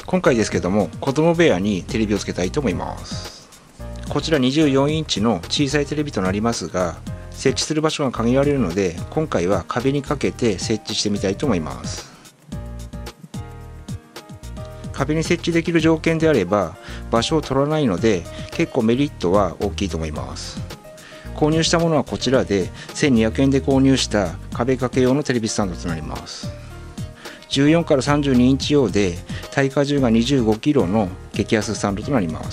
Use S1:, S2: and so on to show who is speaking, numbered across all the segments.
S1: 今回ですけども、子供部屋にテレビをつけたいと思います。こちら24インチの小さいテレビとなりますが、設置する場所が限られるので、今回は壁にかけて設置してみたいと思います。壁に設置できる条件であれば場所を取らないので、結構メリットは大きいと思います。購入したものはこちらで1200円で購入した壁掛け用のテレビスタンドとなります。14から32インチ用で耐荷重が 25kg の激安スタンドとなります。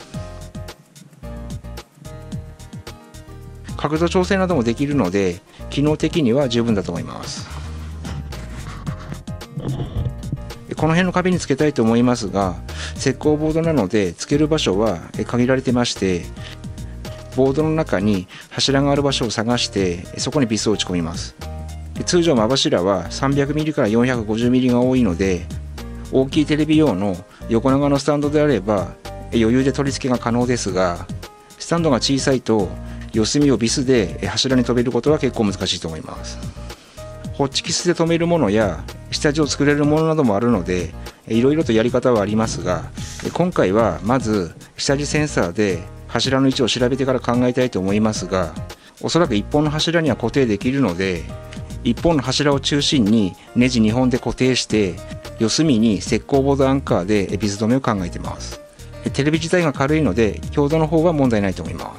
S1: 角度調整などもできるので機能的には十分だと思います。この辺の壁につけたいと思いますが、石膏ボードなのでつける場所は限られてまして、ボードの中に柱がある場所を探してそこにビスを打ち込みます。通常間柱は 300mm から 450mm が多いので、大きいテレビ用の横長のスタンドであれば余裕で取り付けが可能ですが、スタンドが小さいと四隅をビスで柱に留めることは結構難しいと思います。ホッチキスで留めるものや下地を作れるものなどもあるので、いろいろとやり方はありますが、今回はまず下地センサーで柱の位置を調べてから考えたいと思いますが、おそらく1本の柱には固定できるので、1本の柱を中心にネジ2本で固定して、四隅に石膏ボードアンカーでビス止めを考えています。テレビ自体が軽いので強度の方は問題ないと思います。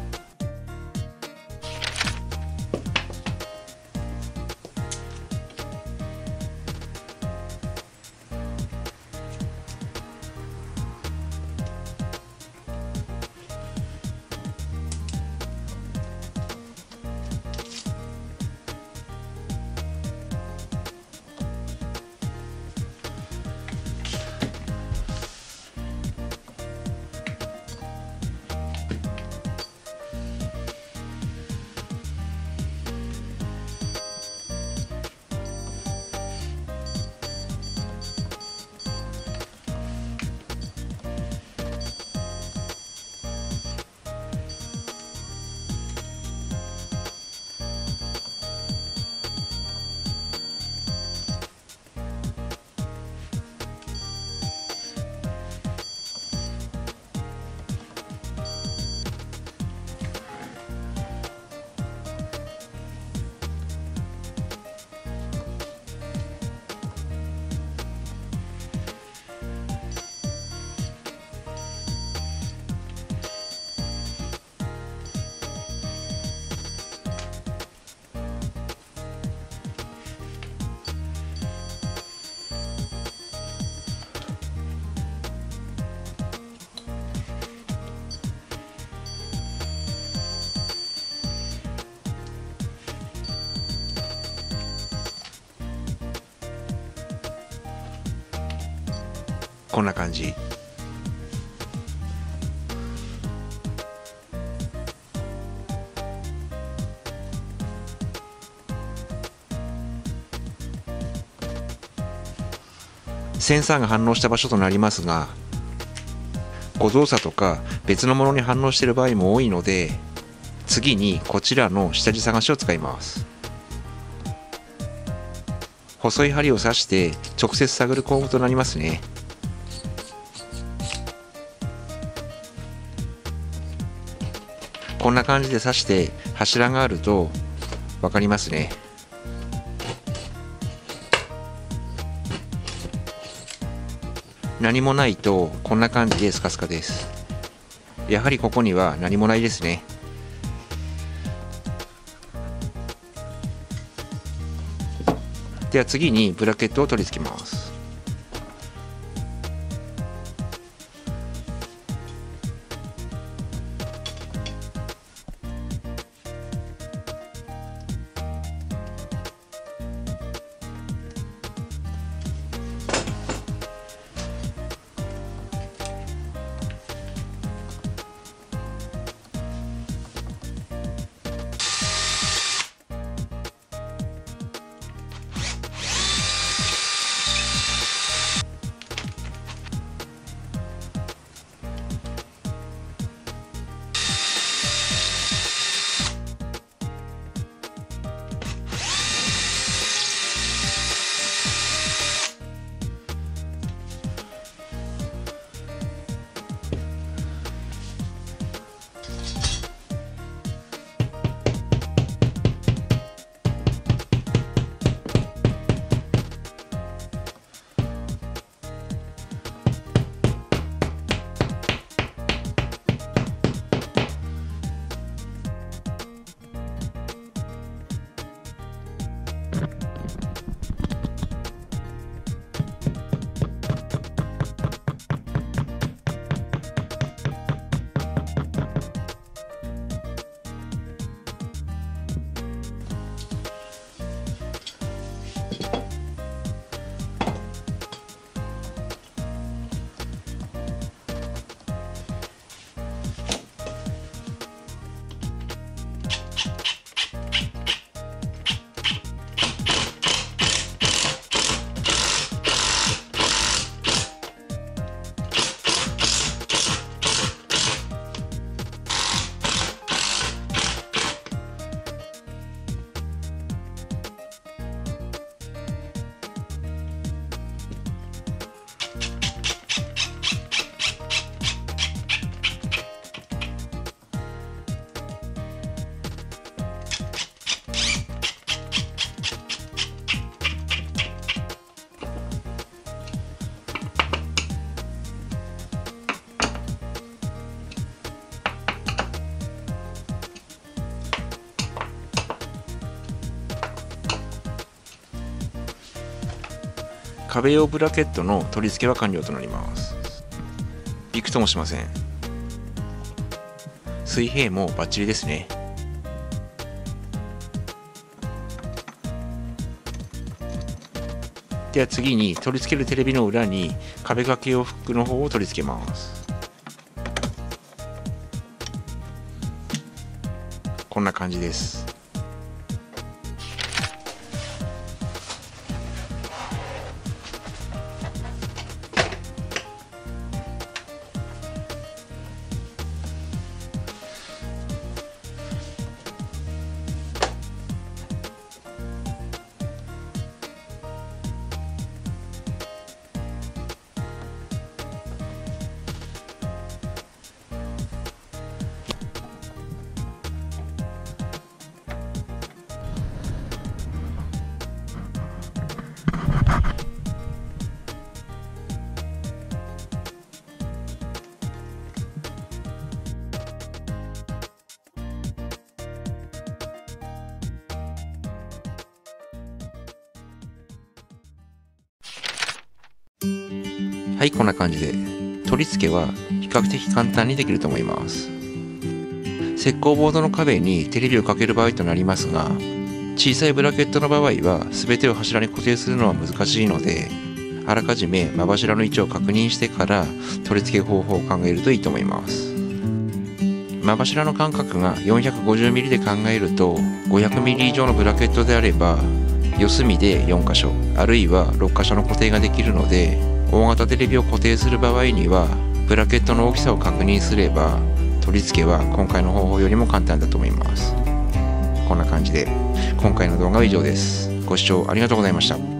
S1: こんな感じ。センサーが反応した場所となりますが、誤動作とか別のものに反応している場合も多いので、次にこちらの下地探しを使います。細い針を刺して直接探る工具となりますね。こんな感じで刺して柱があると分かりますね。何もないとこんな感じでスカスカです。やはりここには何もないですね。では次にブラケットを取り付けます。 壁用ブラケットの取り付けは完了となります。びくともしません。水平もバッチリですね。では次に取り付けるテレビの裏に壁掛け用フックの方を取り付けます。こんな感じです。はい、こんな感じで取り付けは比較的簡単にできると思います。石膏ボードの壁にテレビをかける場合となりますが、小さいブラケットの場合は全てを柱に固定するのは難しいので、あらかじめ真柱の位置を確認してから取り付け方法を考えるといいと思います。真柱の間隔が 450mm で考えると、500mm 以上のブラケットであれば四隅で4箇所あるいは6箇所の固定ができるので、大型テレビを固定する場合にはブラケットの大きさを確認すれば取り付けは今回の方法よりも簡単だと思います。こんな感じで今回の動画は以上です。ご視聴ありがとうございました。